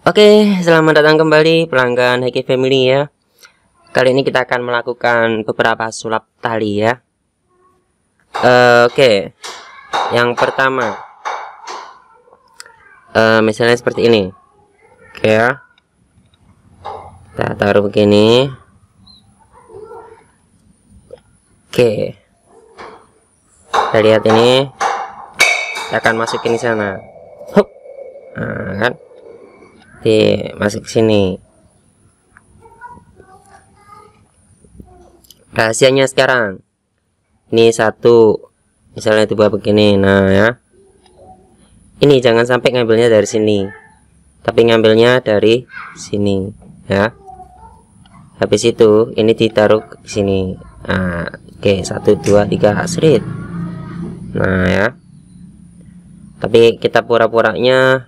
Oke, selamat datang kembali pelanggan Heki Family ya. Kali ini kita akan melakukan beberapa sulap tali ya. Oke, yang pertama, misalnya seperti ini. Oke ya, kita taruh begini. Oke, kita lihat ini, kita akan masukin di sana. Hup, nah kan. Masuk ke sini. Rahasianya sekarang ini satu, misalnya dibuat begini. Nah ya, ini jangan sampai ngambilnya dari sini, tapi ngambilnya dari sini ya. Habis itu ini ditaruh ke sini. Nah, oke, 1 2 3 seret. Nah ya, tapi kita pura-puranya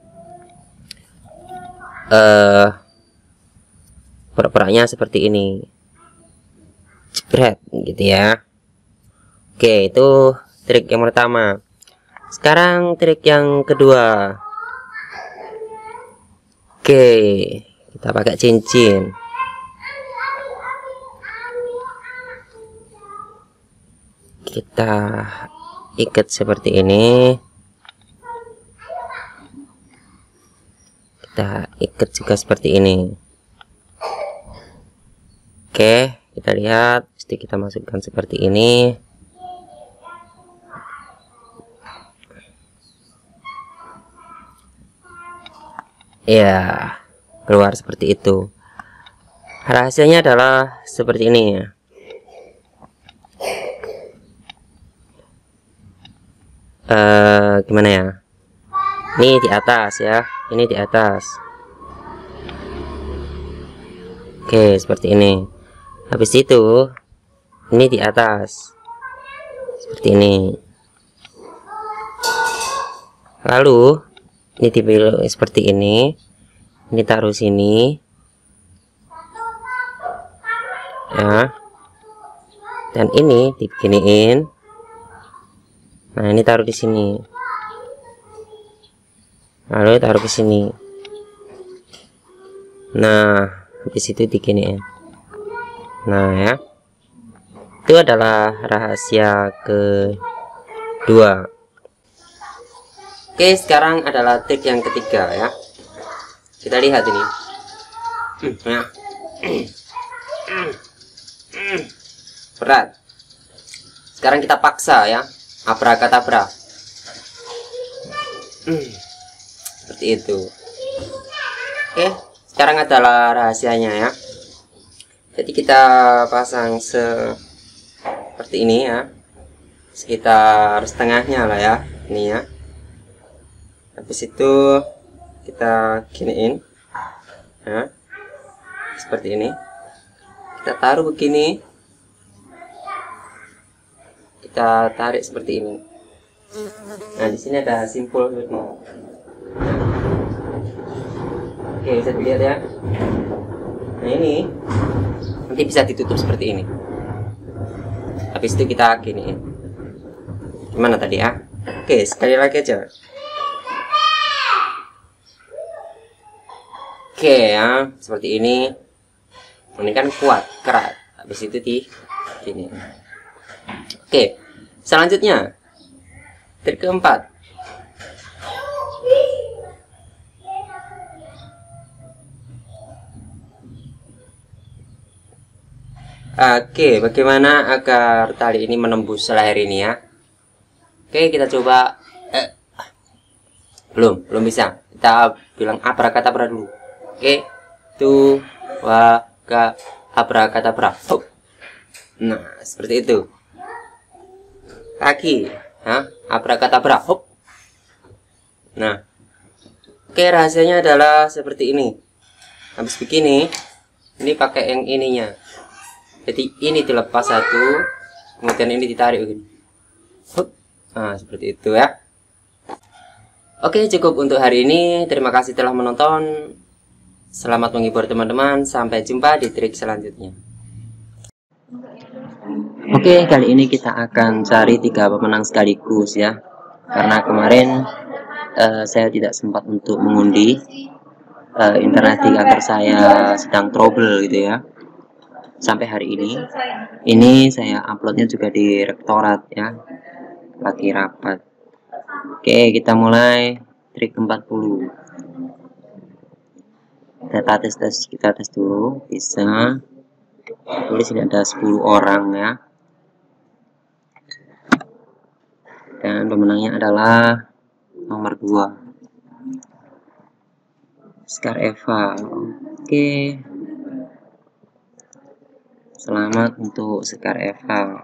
pura-puranya seperti ini, jebret gitu ya. Oke, itu trik yang pertama. Sekarang trik yang kedua. Oke, kita pakai cincin. Kita ikat seperti ini. Kita ikat juga seperti ini. Oke, kita lihat, mesti kita masukkan seperti ini. Ya, keluar seperti itu. Rahasianya adalah seperti ini ya. Gimana ya? Ini di atas ya, ini di atas. Oke, seperti ini. Habis itu ini di atas seperti ini. Lalu ini dipilih seperti ini. Ini taruh sini ya, dan ini dibeginiin. Nah, ini taruh di sini, lalu taruh ke sini. Nah, habis itu diginiin. Nah ya, itu adalah rahasia kedua. Oke, sekarang adalah trik yang ketiga ya. Kita lihat ini. Berat. Sekarang kita paksa ya, abrakadabra. Seperti itu. Oke, sekarang adalah rahasianya ya. Jadi kita pasang seperti ini ya, sekitar setengahnya lah ya, ini ya. Habis itu kita giniin ya, seperti ini. Kita taruh begini, kita tarik seperti ini. Nah, di sini ada simpul seperti ini. Oke, bisa dilihat ya. Nah, ini nanti bisa ditutup seperti ini. Habis itu kita giniin. Gimana tadi ya? Oke, sekali lagi aja. Oke ya, seperti ini. Ini kan kuat, keras. Habis itu di gini. Oke, selanjutnya trik keempat. Oke, bagaimana agar tali ini menembus leher ini ya? Oke, kita coba. Belum bisa. Kita bilang abrakadabra dulu. Oke, 2 3 abrakadabra. Nah, seperti itu. Kaki, ya, abrakadabra. Nah, oke, rahasianya adalah seperti ini. Habis begini, ini pakai yang ininya. Jadi ini dilepas satu, kemudian ini ditarik begini. Nah, seperti itu ya. Oke, cukup untuk hari ini. Terima kasih telah menonton. Selamat menghibur teman-teman. Sampai jumpa di trik selanjutnya. Oke, kali ini kita akan cari 3 pemenang sekaligus ya. Karena kemarin saya tidak sempat untuk mengundi. internet di kantor saya sedang trouble gitu ya. Sampai hari ini saya uploadnya juga di rektorat ya, lagi rapat. Oke, kita mulai trik 40. Data tes kita tes dulu, bisa tulis ini ada 10 orang ya, dan pemenangnya adalah nomor 2, Sekar Eva. Oke, selamat untuk Sekar Eva.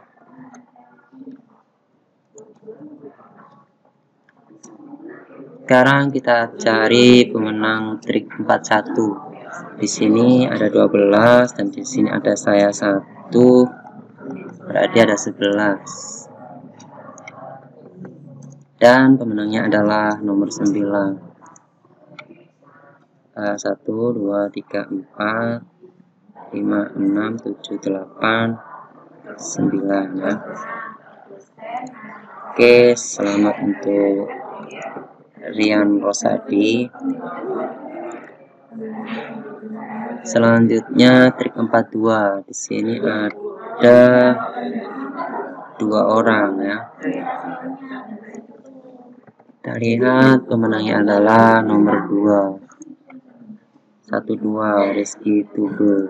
Sekarang kita cari pemenang trik 41. Di sini ada 12 dan di sini ada saya 1, berarti ada 11. Dan pemenangnya adalah nomor 9. 1, 2, 3, 4, 5, 6, 7, 8, 9 ya. Oke, selamat untuk Rian Rosadi. Selanjutnya trik 42. Di sini ada 2 orang ya. Kita lihat pemenangnya adalah nomor 2, 12, Rizky Tube.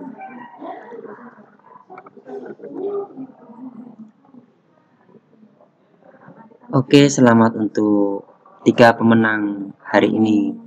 Oke, selamat untuk 3 pemenang hari ini.